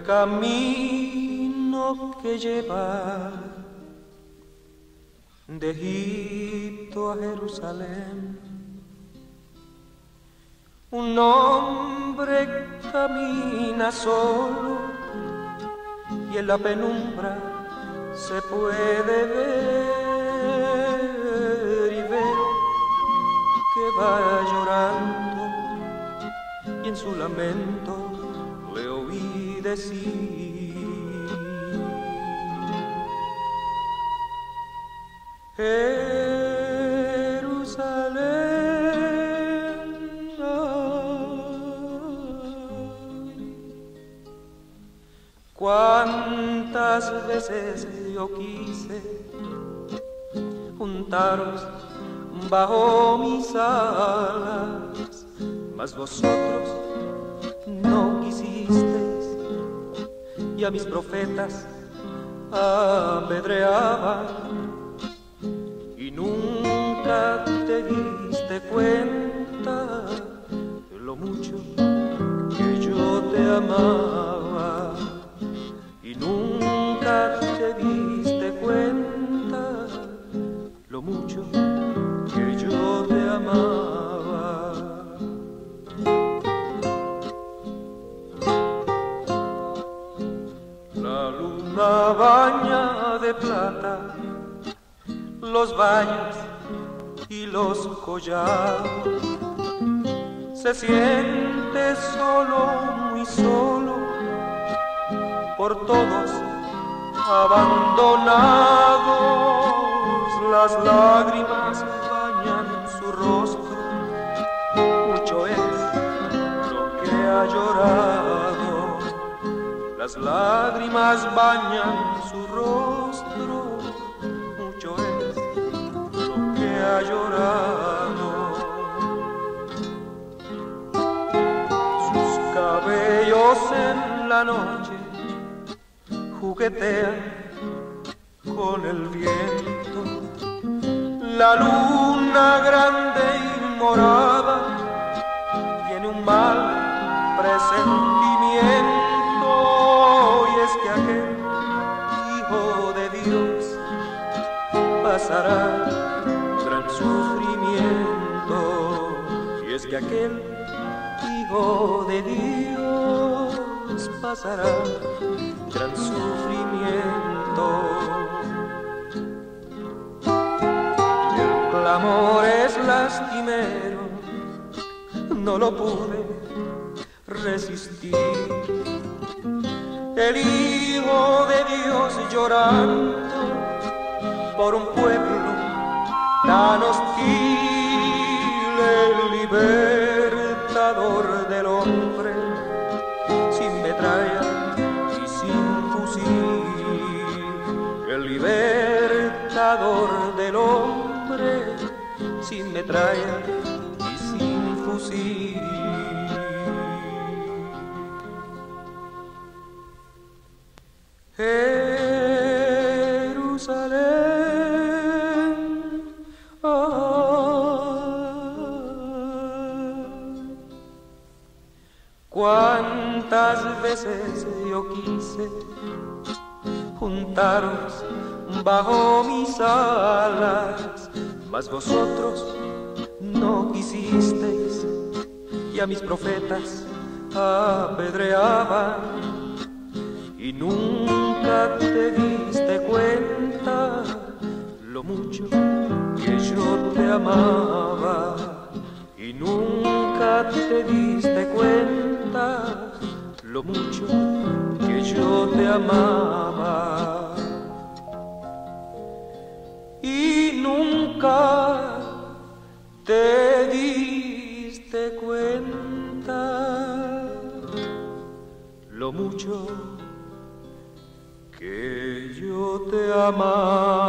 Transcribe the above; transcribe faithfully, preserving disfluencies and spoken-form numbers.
camino que lleva de Egipto a Jerusalén. Un hombre camina solo y en la penumbra se puede ver y ver que va llorando, y en su lamento le oí decir: Jerusalén, ay, cuántas veces yo quise juntaros bajo mis alas, mas vosotros no quisisteis, y a mis profetas apedreaban, y nunca te diste cuenta de lo mucho que yo te amaba, y nunca te diste cuenta lo mucho que yo te amaba. La luna baña de plata los valles y los collados, se siente solo, muy solo, por todos abandonados. Las lágrimas bañan su rostro, mucho es lo que ha llorado. Las lágrimas bañan su rostro, mucho es lo que ha llorado. Sus cabellos en la noche juguetean con el viento. La luna grande y morada tiene un mal presentimiento, y es que aquel Hijo de Dios pasará gran sufrimiento, y es que aquel Hijo de Dios pasará gran sufrimiento. El amor es lastimero, no lo pude resistir. El Hijo de Dios llorando por un pueblo tan hostil, el libertador del hombre, sin metralla y sin fusil. El libertador del hombre, sin metralla y sin fusil. Jerusalén, ay, cuántas veces yo quise juntaros bajo mis alas, mas vosotros no quisisteis, y a mis profetas apedreaban, y nunca te diste cuenta lo mucho que yo te amaba, y nunca te diste cuenta lo mucho que yo te amaba, y nunca te diste cuenta lo mucho que yo te amaba.